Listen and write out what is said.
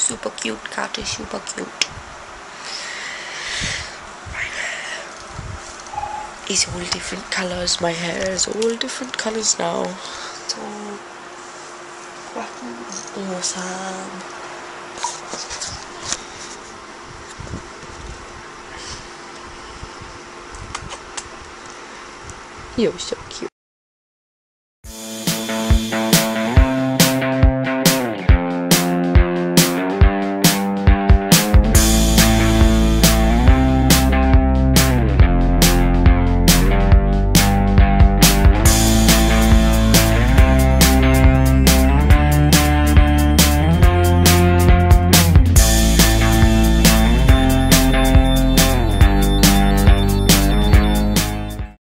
Super cute. Cat is super cute. It's all different colours. My hair is all different colours now. It's all fucking awesome. You're so cute.